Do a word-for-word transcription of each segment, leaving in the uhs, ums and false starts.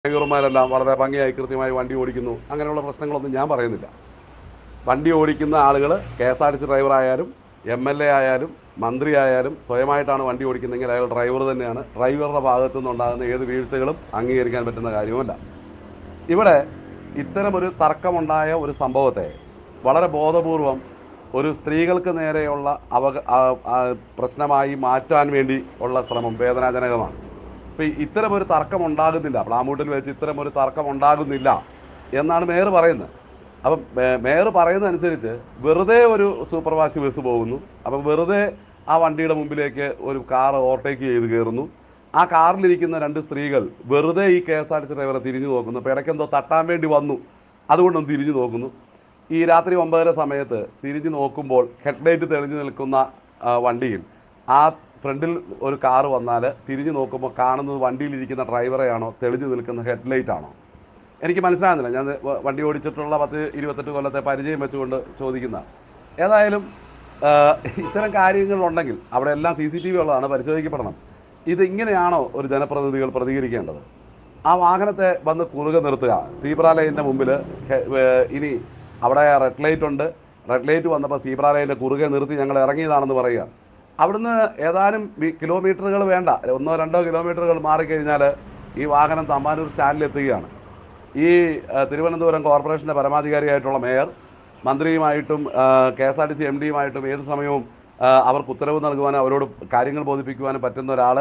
ഡ്രൈവർമാരെല്ലാം വളരെ ഭംഗിയായി കൃത്യമായി വണ്ടി ഓടിക്കുന്നു. അങ്ങനെയുള്ള പ്രശ്നങ്ങളൊന്നും ഞാൻ പറയുന്നില്ല. വണ്ടി ഓടിക്കുന്ന ആളുകൾ K S R T C ഡ്രൈവറായാലും എം എൽ എ ആയാലും മന്ത്രി ആയാലും സ്വയമായിട്ടാണ് വണ്ടി ഓടിക്കുന്നതെങ്കിൽ അയാൾ ഡ്രൈവർ തന്നെയാണ്. ഡ്രൈവറുടെ ഭാഗത്തു നിന്നുണ്ടാകുന്ന ഏത് വീഴ്ചകളും അംഗീകരിക്കാൻ പറ്റുന്ന കാര്യവുമല്ല. ഇവിടെ ഇത്തരമൊരു തർക്കമുണ്ടായ ഒരു സംഭവത്തെ വളരെ ബോധപൂർവം ഒരു സ്ത്രീകൾക്ക് നേരെയുള്ള അവ പ്രശ്നമായി മാറ്റാൻ വേണ്ടി ഉള്ള ശ്രമം വേദനാജനകമാണ്. ഇപ്പം ഇത്തരമൊരു തർക്കം ഉണ്ടാകുന്നില്ല, പ്ലാമൂട്ടിൽ വെച്ച് ഇത്തരമൊരു തർക്കം ഉണ്ടാകുന്നില്ല എന്നാണ് മേയർ പറയുന്നത്. അപ്പം മേയർ പറയുന്നതനുസരിച്ച് വെറുതെ ഒരു സൂപ്പർവാസി ബസ് പോകുന്നു. അപ്പം വെറുതെ ആ വണ്ടിയുടെ മുമ്പിലേക്ക് ഒരു കാർ ഓവർടേക്ക് ചെയ്ത് കയറുന്നു. ആ കാറിലിരിക്കുന്ന രണ്ട് സ്ത്രീകൾ വെറുതെ ഈ K S R T C ഡ്രൈവറെ തിരിഞ്ഞു നോക്കുന്നു. അപ്പോൾ ഇടയ്ക്കെന്തോ തട്ടാൻ വേണ്ടി വന്നു, അതുകൊണ്ടൊന്ന് തിരിഞ്ഞു നോക്കുന്നു. ഈ രാത്രി ഒമ്പതര സമയത്ത് തിരിഞ്ഞു നോക്കുമ്പോൾ ഹെഡ്ലൈറ്റ് തെളിഞ്ഞു നിൽക്കുന്ന വണ്ടിയിൽ ആ ഫ്രണ്ടിൽ ഒരു കാറ് വന്നാൽ തിരിഞ്ഞു നോക്കുമ്പോൾ കാണുന്നത് വണ്ടിയിലിരിക്കുന്ന ഡ്രൈവറെയാണോ തെളിഞ്ഞു നിൽക്കുന്ന ഹെഡ്ലൈറ്റ് ആണോ? എനിക്ക് മനസ്സിലാകുന്നില്ല. ഞാൻ വണ്ടി ഓടിച്ചിട്ടുള്ള പത്ത് ഇരുപത്തെട്ട് കൊല്ലത്തെ പരിചയം വെച്ചുകൊണ്ട് ചോദിക്കുന്ന. ഏതായാലും ഇത്തരം കാര്യങ്ങളുണ്ടെങ്കിൽ അവിടെ എല്ലാം സി സി ടി വി ഉള്ളതാണ്, പരിശോധിക്കപ്പെടണം. ഇതിങ്ങനെയാണോ ഒരു ജനപ്രതിനിധികൾ പ്രതികരിക്കേണ്ടത്? ആ വാഹനത്തെ വന്ന് കുറുകെ നിർത്തുക, സീബ്ര ലൈനിൻ്റെ മുമ്പിൽ. ഇനി അവിടെ റെഡ് ലൈറ്റ് ഉണ്ട്, റെഡ് ലൈറ്റ് വന്നപ്പോൾ സീബ്ര ലൈനിൻ്റെ കുറുകെ നിർത്തി ഞങ്ങൾ ഇറങ്ങിയതാണെന്ന് പറയുക. അവിടുന്ന് ഏതാനും കിലോമീറ്ററുകൾ വേണ്ട, ഒന്നോ രണ്ടോ കിലോമീറ്ററുകൾ മാറിക്കഴിഞ്ഞാൽ ഈ വാഹനം തമ്പാനൂർ സ്റ്റാൻഡിലെത്തുകയാണ്. ഈ തിരുവനന്തപുരം കോർപ്പറേഷൻ്റെ പരമാധികാരിയായിട്ടുള്ള മേയർ മന്ത്രിയുമായിട്ടും K S R T C M ഡിയുമായിട്ടും ഏത് സമയവും അവർക്ക് ഉത്തരവ് നൽകുവാനും അവരോട് കാര്യങ്ങൾ ബോധിപ്പിക്കുവാനും പറ്റുന്ന ഒരാൾ,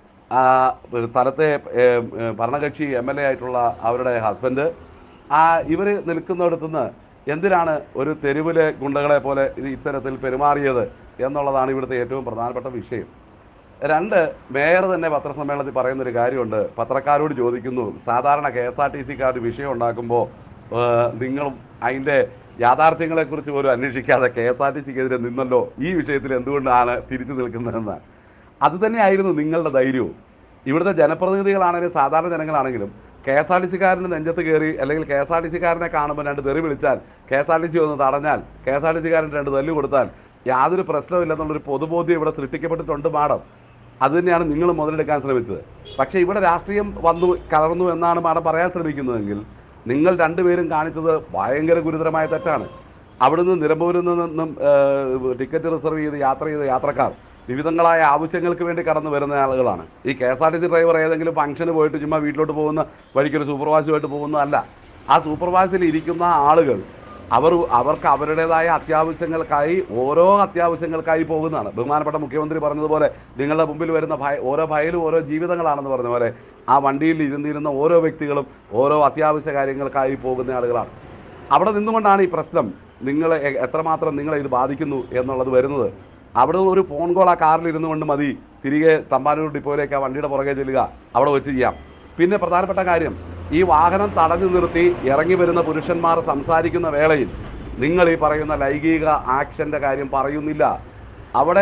സ്ഥലത്തെ ഭരണകക്ഷി എം എൽ എ ആയിട്ടുള്ള അവരുടെ ഹസ്ബൻഡ്, ആ ഇവർ നിൽക്കുന്നിടത്തുനിന്ന് എന്തിനാണ് ഒരു തെരുവിലെ ഗുണ്ടകളെ പോലെ ഇത് ഇത്തരത്തിൽ പെരുമാറിയത് എന്നുള്ളതാണ് ഇവിടുത്തെ ഏറ്റവും പ്രധാനപ്പെട്ട വിഷയം. രണ്ട്, മേയർ തന്നെ പത്രസമ്മേളനത്തിൽ പറയുന്നൊരു കാര്യമുണ്ട്. പത്രക്കാരോട് ചോദിക്കുന്നു, സാധാരണ കെ എസ് ആർ ടി സിക്കാർ വിഷയം ഉണ്ടാക്കുമ്പോൾ നിങ്ങളും അതിൻ്റെ യാഥാർത്ഥ്യങ്ങളെക്കുറിച്ച് പോലും അന്വേഷിക്കാതെ കെ എസ് ആർ ടി സിക്കെതിരെ നിന്നല്ലോ, ഈ വിഷയത്തിൽ എന്തുകൊണ്ടാണ് തിരിച്ചു നിൽക്കുന്നതെന്ന്. അതുതന്നെയായിരുന്നു നിങ്ങളുടെ ധൈര്യവും. ഇവിടുത്തെ ജനപ്രതിനിധികളാണെങ്കിലും സാധാരണ ജനങ്ങളാണെങ്കിലും കെ എസ് ആർ ടി സിക്കാരൻ്റെ നെഞ്ചത്ത് കയറി അല്ലെങ്കിൽ കെ എസ് ആർ ടി സിക്കാരനെ കാണുമ്പോൾ രണ്ട് തെറി വിളിച്ചാൽ, K S R T C ഒന്ന് തടഞ്ഞാൽ, കെ എസ് ആർ ടി സിക്കാരൻ രണ്ട് തല്ലു കൊടുത്താൽ യാതൊരു പ്രശ്നമില്ലെന്നുള്ളൊരു പൊതുബോധ്യം ഇവിടെ സൃഷ്ടിക്കപ്പെട്ടിട്ടുണ്ട് മാഡം. അത് തന്നെയാണ് നിങ്ങൾ മുതലെടുക്കാൻ ശ്രമിച്ചത്. പക്ഷേ ഇവിടെ രാഷ്ട്രീയം വന്നു കലർന്നു എന്നാണ് മാഡം പറയാൻ ശ്രമിക്കുന്നതെങ്കിൽ നിങ്ങൾ രണ്ടുപേരും കാണിച്ചത് ഭയങ്കര ഗുരുതരമായ തെറ്റാണ്. അവിടുന്ന് നിലമ്പൂരിൽ നിന്നും ടിക്കറ്റ് റിസർവ് ചെയ്ത് യാത്ര ചെയ്ത യാത്രക്കാർ വിവിധങ്ങളായ ആവശ്യങ്ങൾക്ക് വേണ്ടി കടന്നു വരുന്ന ആളുകളാണ്. ഈ K S R T C driver ഏതെങ്കിലും ഫംഗ്ഷന് പോയിട്ട് ചുമ്മാ വീട്ടിലോട്ട് പോകുന്ന വഴിക്കൊരു സൂപ്പർവാസിയുമായിട്ട് പോകുന്നതല്ല. ആ സൂപ്പർവാസിൽ ഇരിക്കുന്ന ആളുകൾ അവർ അവർക്ക് അവരുടേതായ അത്യാവശ്യങ്ങൾക്കായി ഓരോ അത്യാവശ്യങ്ങൾക്കായി പോകുന്നതാണ്. ബഹുമാനപ്പെട്ട മുഖ്യമന്ത്രി പറഞ്ഞതുപോലെ നിങ്ങളുടെ മുമ്പിൽ വരുന്ന ഭയ ഓരോ ഫയലും ഓരോ ജീവിതങ്ങളാണെന്ന് പറഞ്ഞ പോലെ ആ വണ്ടിയിൽ ഇരുന്നിരുന്ന ഓരോ വ്യക്തികളും ഓരോ അത്യാവശ്യ കാര്യങ്ങൾക്കായി പോകുന്ന ആളുകളാണ്. അവിടെ നിന്നുകൊണ്ടാണ് ഈ പ്രശ്നം നിങ്ങളെ എത്രമാത്രം നിങ്ങളെ ഇത് ബാധിക്കുന്നു എന്നുള്ളത് വരുന്നത്. അവിടെ ഒരു ഫോൺ കോൾ ആ കാറിൽ ഇരുന്നു കൊണ്ട് മതി തിരികെ തമ്പാനൂർ ഡിപ്പോയിലേക്ക് ആ വണ്ടിയുടെ പുറകെ ചെല്ലുക, അവിടെ വെച്ച് ചെയ്യാം. പിന്നെ പ്രധാനപ്പെട്ട കാര്യം, ഈ വാഹനം തടഞ്ഞു നിർത്തി ഇറങ്ങി വരുന്ന പുരുഷന്മാർ സംസാരിക്കുന്ന വേളയിൽ നിങ്ങൾ ഈ പറയുന്ന ലൈംഗിക ആക്ഷൻ്റെ കാര്യം പറയുന്നില്ല. അവിടെ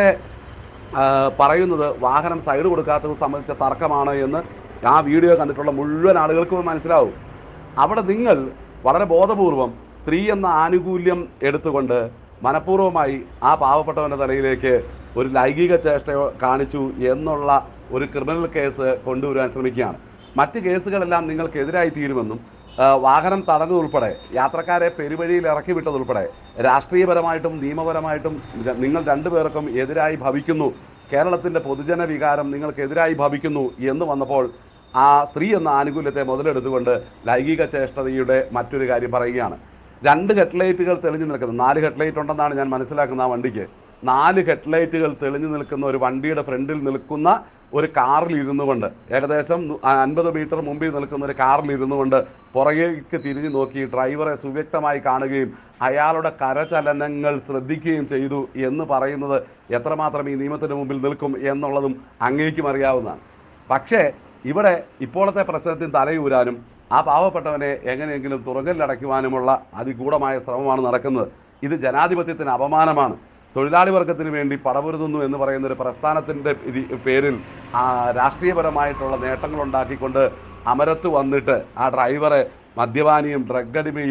പറയുന്നത് വാഹനം സൈഡ് കൊടുക്കാത്തത് സംബന്ധിച്ച തർക്കമാണ് എന്ന് ആ വീഡിയോ കണ്ടിട്ടുള്ള മുഴുവൻ ആളുകൾക്കും മനസ്സിലാവും. അവിടെ നിങ്ങൾ വളരെ ബോധപൂർവം സ്ത്രീ എന്ന ആനുകൂല്യം എടുത്തുകൊണ്ട് മനഃപൂർവ്വമായി ആ പാവപ്പെട്ടവൻ്റെ തലയിലേക്ക് ഒരു ലൈംഗിക ചേഷ്ട കാണിച്ചു എന്നുള്ള ഒരു ക്രിമിനൽ കേസ് കൊണ്ടുവരാൻ ശ്രമിക്കുകയാണ്. മറ്റ് കേസുകളെല്ലാം നിങ്ങൾക്കെതിരായി തീരുമെന്നും വാഹനം തടഞ്ഞതുൾപ്പെടെ യാത്രക്കാരെ പെരുവഴിയിൽ ഇറക്കി വിട്ടതുൾപ്പെടെ രാഷ്ട്രീയപരമായിട്ടും നിയമപരമായിട്ടും നിങ്ങൾ രണ്ടുപേർക്കും എതിരായി ഭവിക്കുന്നു, കേരളത്തിൻ്റെ പൊതുജന വികാരം നിങ്ങൾക്കെതിരായി ഭവിക്കുന്നു എന്ന് വന്നപ്പോൾ ആ സ്ത്രീ എന്ന ആനുകൂല്യത്തെ മുതലെടുത്തുകൊണ്ട് ലൈംഗിക ചേഷ്ടതയുടെ മറ്റൊരു കാര്യം പറയുകയാണ്. രണ്ട് ഹെഡ്ലൈറ്റുകൾ തെളിഞ്ഞു നിൽക്കുന്നത്, നാല് ഹെഡ്ലൈറ്റ് ഉണ്ടെന്നാണ് ഞാൻ മനസ്സിലാക്കുന്ന ആ വണ്ടിക്ക്. നാല് ഹെഡ്ലൈറ്റുകൾ തെളിഞ്ഞു നിൽക്കുന്ന ഒരു വണ്ടിയുടെ ഫ്രണ്ടിൽ നിൽക്കുന്ന ഒരു കാറിൽ ഇരുന്നു കൊണ്ട്, ഏകദേശം അൻപത് മീറ്റർ മുമ്പിൽ നിൽക്കുന്ന ഒരു കാറിൽ ഇരുന്നു കൊണ്ട് പുറകേക്ക് തിരിഞ്ഞു നോക്കി ഡ്രൈവറെ സുവ്യക്തമായി കാണുകയും അയാളുടെ കരചലനങ്ങൾ ശ്രദ്ധിക്കുകയും ചെയ്തു എന്ന് പറയുന്നത് എത്രമാത്രം ഈ നിയമത്തിൻ്റെ മുമ്പിൽ നിൽക്കും എന്നുള്ളതും അങ്ങേക്കും അറിയാവുന്നതാണ്. പക്ഷേ ഇവിടെ ഇപ്പോഴത്തെ പ്രശ്നത്തിന് തലയൂരാനും ആ പാവപ്പെട്ടവനെ എങ്ങനെയെങ്കിലും തുറങ്കലിലടയ്ക്കുവാനുമുള്ള അതിഗൂഢമായ ശ്രമമാണ് നടക്കുന്നത്. ഇത് ജനാധിപത്യത്തിന് അപമാനമാണ്. തൊഴിലാളി വർഗത്തിന് വേണ്ടി പടപൊരുതുന്നു എന്ന് പറയുന്നൊരു പ്രസ്ഥാനത്തിൻ്റെ പേരിൽ രാഷ്ട്രീയപരമായിട്ടുള്ള നേട്ടങ്ങളുണ്ടാക്കിക്കൊണ്ട് അമരത്ത് വന്നിട്ട് ആ ഡ്രൈവറെ മദ്യപാനിയും ഡ്രഗ് അടിമയും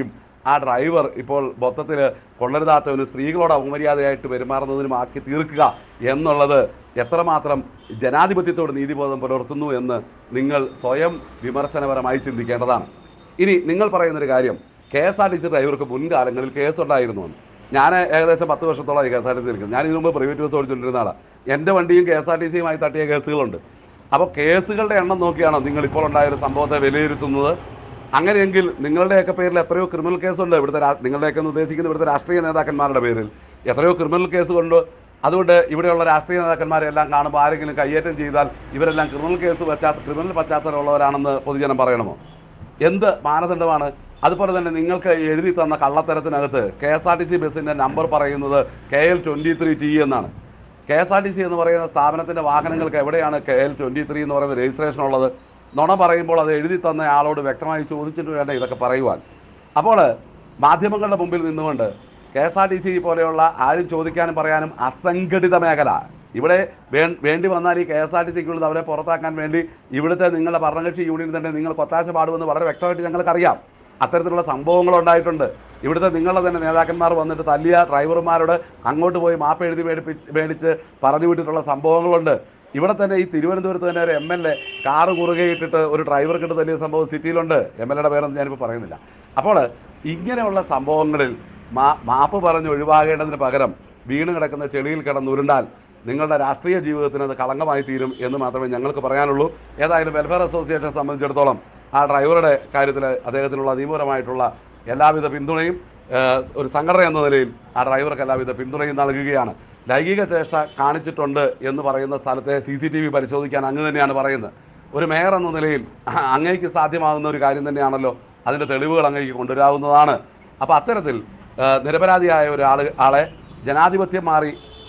ആ ഡ്രൈവർ ഇപ്പോൾ മൊത്തത്തിൽ കൊള്ളരുതാത്തവന് സ്ത്രീകളോട് അപമര്യാദയായിട്ട് പെരുമാറുന്നതിനും ആക്കി തീർക്കുക എന്നുള്ളത് എത്രമാത്രം ജനാധിപത്യത്തോട് നീതിബോധം പുലർത്തുന്നു എന്ന് നിങ്ങൾ സ്വയം വിമർശനപരമായി ചിന്തിക്കേണ്ടതാണ്. ഇനി നിങ്ങൾ പറയുന്നൊരു കാര്യം, K S R T C ഡ്രൈവർക്ക് മുൻകാലങ്ങളിൽ കേസുണ്ടായിരുന്നു എന്ന്. ഞാൻ ഏകദേശം പത്ത് വർഷത്തോളമായി K S R T C നിൽക്കുന്നത്. ഞാൻ ഇതിനു മുമ്പ് പ്രൈവറ്റ് ബസ് ഓടിച്ചുകൊണ്ടിരുന്ന ആളാണ്. എൻ്റെ വണ്ടിയും കെ എസ് ആർ ടി സിയുമായി തട്ടിയ കേസുകളുണ്ട്. അപ്പോൾ കേസുകളുടെ എണ്ണം നോക്കിയാണോ നിങ്ങൾ ഇപ്പോൾ ഉണ്ടായൊരു സംഭവത്തെ വിലയിരുത്തുന്നത്? അങ്ങനെയെങ്കിൽ നിങ്ങളുടെയൊക്കെ പേരിൽ എത്രയോ ക്രിമിനൽ കേസുണ്ട്. ഇവിടുത്തെ നിങ്ങളുടെയൊക്കെ എന്ന് ഉദ്ദേശിക്കുന്ന ഇവിടുത്തെ രാഷ്ട്രീയ നേതാക്കന്മാരുടെ പേരിൽ എത്രയോ ക്രിമിനൽ കേസുകളുണ്ട്. അതുകൊണ്ട് ഇവിടെയുള്ള രാഷ്ട്രീയ നേതാക്കന്മാരെല്ലാം കാണുമ്പോൾ ആരെങ്കിലും കയ്യേറ്റം ചെയ്താൽ ഇവരെല്ലാം ക്രിമിനൽ കേസ് പശ്ചാത്ത ക്രിമിനൽ പശ്ചാത്തലമുള്ളവരാണെന്ന് പൊതുജനം പറയണമോ? എന്ത് മാനദണ്ഡമാണ്? അതുപോലെ തന്നെ നിങ്ങൾക്ക് എഴുതി തന്ന കള്ളത്തരത്തിനകത്ത് K S R T C ബസ്സിൻ്റെ നമ്പർ പറയുന്നത് K L twenty three T എന്നാണ്. K S R T C എന്ന് പറയുന്ന സ്ഥാപനത്തിൻ്റെ വാഹനങ്ങൾക്ക് എവിടെയാണ് കെ എൽ ട്വൻറ്റി ത്രീ എന്ന് പറയുന്ന രജിസ്ട്രേഷൻ ഉള്ളത്? നുണ പറയുമ്പോൾ അത് എഴുതി തന്ന ആളോട് വ്യക്തമായി ചോദിച്ചിട്ട് വേണ്ട ഇതൊക്കെ പറയുവാൻ. അപ്പോൾ മാധ്യമങ്ങളുടെ മുമ്പിൽ നിന്നുകൊണ്ട് K S R T C പോലെയുള്ള ആരും ചോദിക്കാനും പറയാനും അസംഘടിത മേഖല ഇവിടെ വേ വേണ്ടി വന്നാൽ ഈ കെ എസ് ആർ ടി സിക്കുള്ളത് അവരെ പുറത്താക്കാൻ വേണ്ടി ഇവിടുത്തെ നിങ്ങളുടെ ഭരണകക്ഷി യൂണിയൻ തന്നെ നിങ്ങൾ കൊത്താശ പാടുമെന്ന് വളരെ വ്യക്തമായിട്ട് ഞങ്ങൾക്കറിയാം. അത്തരത്തിലുള്ള സംഭവങ്ങളുണ്ടായിട്ടുണ്ട്. ഇവിടുത്തെ നിങ്ങളുടെ തന്നെ നേതാക്കന്മാർ വന്നിട്ട് തല്ലിയ ഡ്രൈവർമാരോട് അങ്ങോട്ട് പോയി മാപ്പ് എഴുതി മേടിപ്പിച്ച് മേടിച്ച് പറഞ്ഞു വിട്ടിട്ടുള്ള സംഭവങ്ങളുണ്ട്. ഇവിടെ തന്നെ ഈ തിരുവനന്തപുരത്ത് തന്നെ ഒരു എം എൽ എ കാറ് കുറുകെ ഇട്ടിട്ട് ഒരു ഡ്രൈവർക്കിട്ട് തല്ലിയ സംഭവം സിറ്റിയിലുണ്ട്. എം എൽ എയുടെ പേരൊന്നും ഞാനിപ്പോൾ പറയുന്നില്ല. അപ്പോൾ ഇങ്ങനെയുള്ള സംഭവങ്ങളിൽ മാ മാപ്പ് പറഞ്ഞ് ഒഴിവാകേണ്ടതിന് പകരം വീണ് കിടക്കുന്ന ചെളിയിൽ കിടന്നുരുണ്ടാൽ നിങ്ങളുടെ രാഷ്ട്രീയ ജീവിതത്തിന് അത് കളങ്കമായി തീരും എന്ന് മാത്രമേ ഞങ്ങൾക്ക് പറയാനുള്ളൂ. ഏതായാലും വെൽഫെയർ അസോസിയേഷനെ സംബന്ധിച്ചിടത്തോളം ആ ഡ്രൈവറുടെ കാര്യത്തിൽ അദ്ദേഹത്തിനുള്ള നിയമപരമായിട്ടുള്ള എല്ലാവിധ പിന്തുണയും ഒരു സംഘടന എന്ന നിലയിൽ ആ ഡ്രൈവർക്ക് എല്ലാവിധ പിന്തുണയും നൽകുകയാണ്. ലൈംഗിക ചേഷ്ട കാണിച്ചിട്ടുണ്ട് എന്ന് പറയുന്ന സ്ഥലത്തെ സി സി ടി വി പരിശോധിക്കാൻ അങ്ങ് തന്നെയാണ് പറയുന്നത്. ഒരു മേയർ എന്ന നിലയിൽ അങ്ങേക്ക് സാധ്യമാകുന്ന ഒരു കാര്യം തന്നെയാണല്ലോ. അതിൻ്റെ തെളിവുകൾ അങ്ങേക്ക് കൊണ്ടുവരാവുന്നതാണ്. അപ്പോൾ അത്തരത്തിൽ നിരപരാധിയായ ഒരാൾ ആളെ ജനാധിപത്യം മാറി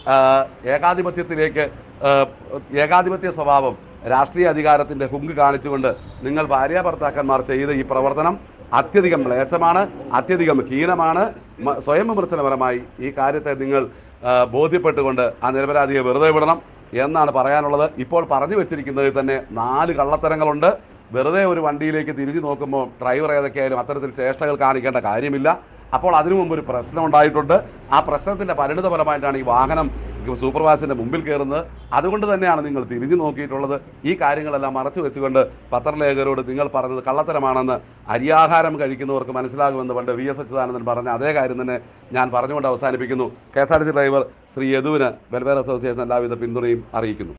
ഏകാധിപത്യത്തിലേക്ക് ഏകാധിപത്യ സ്വഭാവം രാഷ്ട്രീയ അധികാരത്തിൻ്റെ ഹുങ്ക് കാണിച്ചുകൊണ്ട് നിങ്ങൾ ഭാര്യ ഭർത്താക്കന്മാർ ചെയ്ത ഈ പ്രവർത്തനം അത്യധികം മ്ലേച്ഛമാണ്, അത്യധികം ഹീനമാണ്. സ്വയം വിമർശനപരമായി ഈ കാര്യത്തെ നിങ്ങൾ ബോധ്യപ്പെട്ടുകൊണ്ട് ആ നിരപരാധിയെ വെറുതെ വിടണം എന്നാണ് പറയാനുള്ളത്. ഇപ്പോൾ പറഞ്ഞു വെച്ചിരിക്കുന്നതിൽ തന്നെ നാല് കള്ളത്തരങ്ങളുണ്ട്. വെറുതെ ഒരു വണ്ടിയിലേക്ക് തിരിഞ്ഞു നോക്കുമ്പോൾ ഡ്രൈവർ ഏതൊക്കെയായാലും അത്തരത്തിൽ ചേഷ്ടകൾ കാണിക്കേണ്ട കാര്യമില്ല. അപ്പോൾ അതിനു മുമ്പ് ഒരു പ്രശ്നം ഉണ്ടായിട്ടുണ്ട്. ആ പ്രശ്നത്തിൻ്റെ പരിണിത ഫലമായിട്ടാണ് ഈ വാഹനം സൂപ്പർവൈസറിൻ്റെ മുമ്പിൽ കയറുന്നത്. അതുകൊണ്ട് തന്നെയാണ് നിങ്ങൾ തിരിഞ്ഞു നോക്കിയിട്ടുള്ളത്. ഈ കാര്യങ്ങളെല്ലാം മറച്ചു വെച്ചുകൊണ്ട് പത്രലേഖകരോട് നിങ്ങൾ പറഞ്ഞത് കള്ളത്തരമാണെന്ന് അരിയാഹാരം കഴിക്കുന്നവർക്ക് മനസ്സിലാകുമെന്ന് പണ്ട് വി എസ് അച്യുതാനന്ദൻ പറഞ്ഞ അതേ കാര്യം തന്നെ ഞാൻ പറഞ്ഞുകൊണ്ട് അവസാനിപ്പിക്കുന്നു. K S R T C driver Shri യദുവിന് വെൽഫെയർ അസോസിയേഷൻ എല്ലാവിധ പിന്തുണയും അറിയിക്കുന്നു.